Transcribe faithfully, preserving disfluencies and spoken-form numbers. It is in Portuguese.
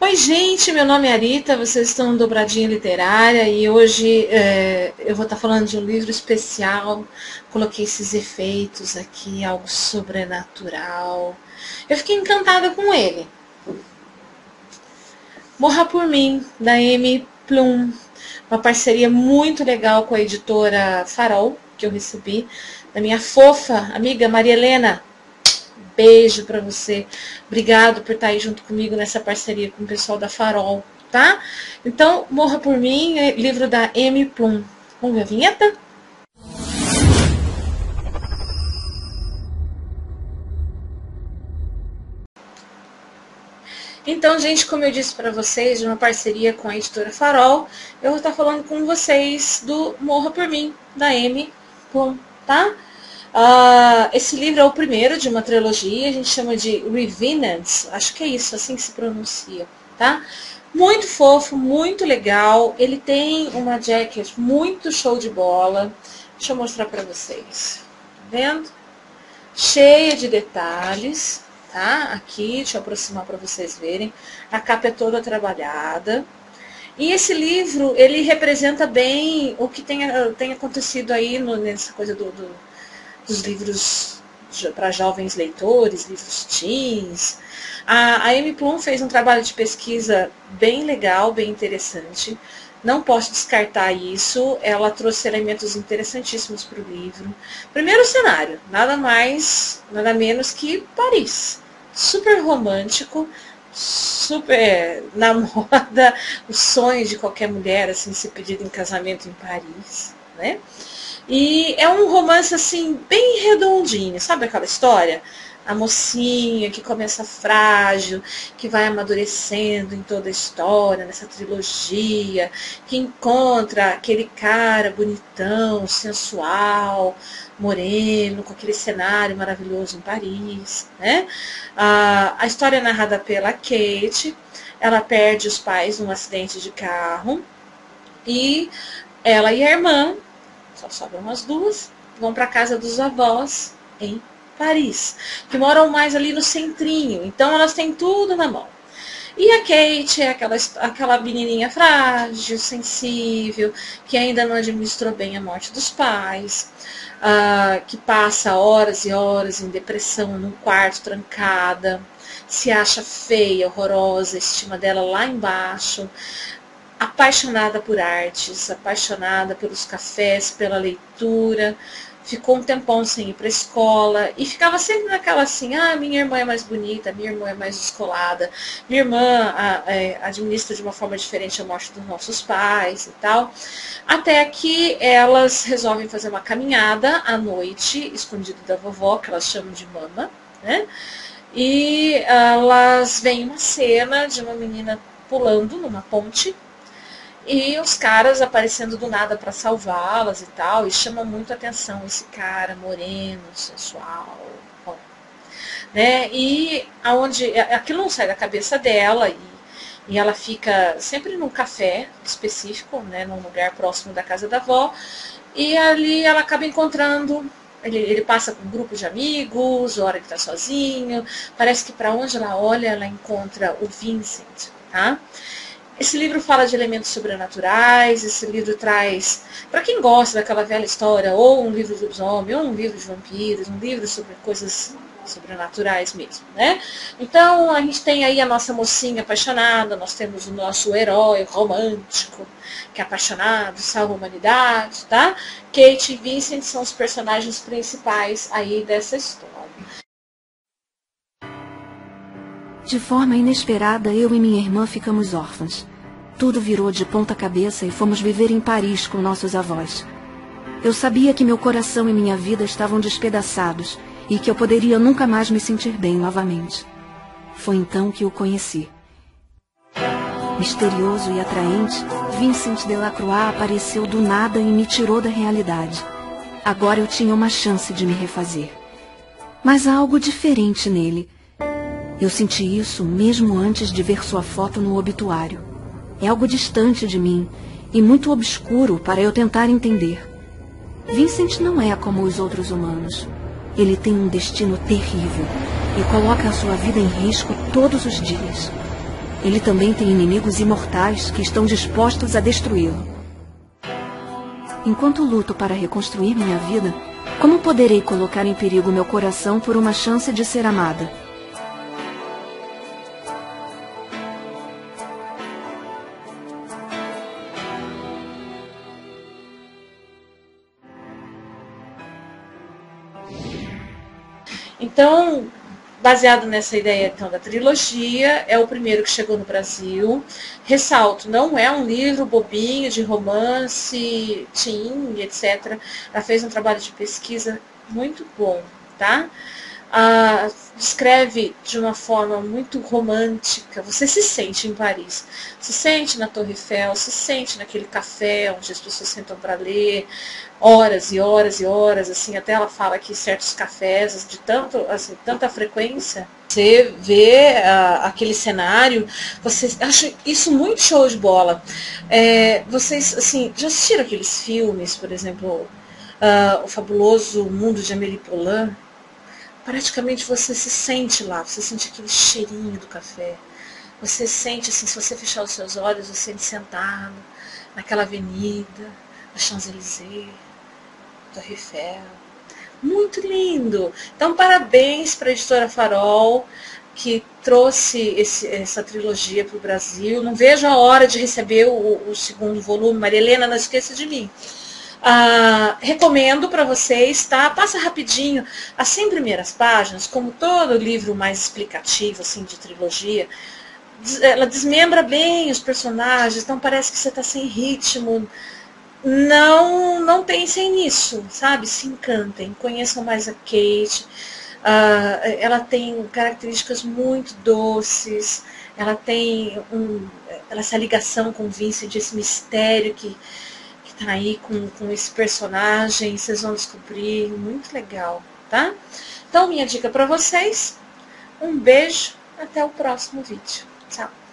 Oi, gente, meu nome é Arita, vocês estão no Dobradinha Literária e hoje é, eu vou estar falando de um livro especial. Coloquei esses efeitos aqui, algo sobrenatural. Eu fiquei encantada com ele. Morra por Mim, da Amy Plum. Uma parceria muito legal com a editora Farol, que eu recebi, da minha fofa amiga Maria Helena. Beijo pra você. Obrigado por estar aí junto comigo nessa parceria com o pessoal da Farol, tá? Então, Morra por Mim, livro da Amy Plum. Vamos ver a vinheta? Então, gente, como eu disse para vocês, de uma parceria com a editora Farol, eu vou estar falando com vocês do Morra por Mim, da Amy Plum, tá? Uh, esse livro é o primeiro de uma trilogia, a gente chama de Revenants, acho que é isso, assim que se pronuncia, tá? Muito fofo, muito legal, ele tem uma jacket muito show de bola, deixa eu mostrar para vocês, tá vendo? Cheia de detalhes, tá? Aqui, deixa eu aproximar para vocês verem, a capa é toda trabalhada. E esse livro, ele representa bem o que tem, tem acontecido aí no, nessa coisa do... do dos livros para jovens leitores, livros teens. A, a Amy Plum fez um trabalho de pesquisa bem legal, bem interessante. Não posso descartar isso. Ela trouxe elementos interessantíssimos para o livro. Primeiro cenário, nada mais, nada menos que Paris. Super romântico, super na moda, o sonho de qualquer mulher assim ser pedida em casamento em Paris, né? E é um romance, assim, bem redondinho. Sabe aquela história? A mocinha que começa frágil, que vai amadurecendo em toda a história, nessa trilogia, que encontra aquele cara bonitão, sensual, moreno, com aquele cenário maravilhoso em Paris, né? Ah, a história é narrada pela Kate. Ela perde os pais num acidente de carro. E ela e a irmã, só sobram as duas, vão para a casa dos avós em Paris, que moram mais ali no centrinho, então elas têm tudo na mão. E a Kate é aquela, aquela menininha frágil, sensível, que ainda não administrou bem a morte dos pais, uh, que passa horas e horas em depressão, num quarto, trancada, se acha feia, horrorosa, a estima dela lá embaixo, apaixonada por artes, apaixonada pelos cafés, pela leitura, ficou um tempão sem ir para a escola e ficava sempre naquela assim, ah, minha irmã é mais bonita, minha irmã é mais descolada, minha irmã a, é, administra de uma forma diferente a morte dos nossos pais e tal, até que elas resolvem fazer uma caminhada à noite, escondido da vovó, que elas chamam de mama, né? E elas veem uma cena de uma menina pulando numa ponte, e os caras aparecendo do nada para salvá-las e tal, e chama muito a atenção esse cara moreno, sensual, bom, né? E aonde aquilo não sai da cabeça dela, e, e ela fica sempre num café específico, né, num lugar próximo da casa da avó, e ali ela acaba encontrando, ele, ele passa com um grupo de amigos, hora ele está sozinho, parece que para onde ela olha ela encontra o Vincent, tá? Esse livro fala de elementos sobrenaturais, esse livro traz, para quem gosta daquela velha história, ou um livro de lobisomem, ou um livro de vampiros, um livro sobre coisas sobrenaturais mesmo, né? Então, a gente tem aí a nossa mocinha apaixonada, nós temos o nosso herói romântico, que é apaixonado, salva a humanidade, tá? Kate e Vincent são os personagens principais aí dessa história. De forma inesperada, eu e minha irmã ficamos órfãs. Tudo virou de ponta cabeça e fomos viver em Paris com nossos avós. Eu sabia que meu coração e minha vida estavam despedaçados e que eu poderia nunca mais me sentir bem novamente. Foi então que o conheci. Misterioso e atraente, Vincent Delacroix apareceu do nada e me tirou da realidade. Agora eu tinha uma chance de me refazer. Mas há algo diferente nele. Eu senti isso mesmo antes de ver sua foto no obituário. É algo distante de mim e muito obscuro para eu tentar entender. Vincent não é como os outros humanos. Ele tem um destino terrível e coloca a sua vida em risco todos os dias. ele também tem inimigos imortais que estão dispostos a destruí-lo. Enquanto luto para reconstruir minha vida, como poderei colocar em perigo meu coração por uma chance de ser amada? Então, baseado nessa ideia então, da trilogia, é o primeiro que chegou no Brasil. Ressalto, não é um livro bobinho de romance, teen, etcétera. Ela fez um trabalho de pesquisa muito bom, tá? Ah, descreve de uma forma muito romântica. Você se sente em Paris, se sente na Torre Eiffel, se sente naquele café onde as pessoas sentam para ler, horas e horas e horas, assim, até ela fala que certos cafés, de tanto, assim, tanta frequência, você vê uh, aquele cenário, você acha isso muito show de bola. É, vocês, assim, já assistiram aqueles filmes, por exemplo, uh, O Fabuloso Mundo de Amélie Poulain? Praticamente você se sente lá, você sente aquele cheirinho do café. Você sente, assim, se você fechar os seus olhos, você sente sentado naquela avenida, na Champs-Élysées, Torre Eiffel. Muito lindo! Então, parabéns para a Editora Farol, que trouxe esse, essa trilogia para o Brasil. Não vejo a hora de receber o, o segundo volume. Maria Helena, não esqueça de mim. Ah, recomendo para vocês, tá? Passa rapidinho as cem primeiras páginas, como todo livro mais explicativo, assim, de trilogia, ela desmembra bem os personagens, então parece que você está sem ritmo. Não, não pensem nisso, sabe? Se encantem, conheçam mais a Kate. Ah, ela tem características muito doces, ela tem um, essa ligação com o Vincent, esse mistério que tá aí com, com esse personagem, vocês vão descobrir, muito legal, tá? Então, minha dica para vocês, um beijo, até o próximo vídeo. Tchau!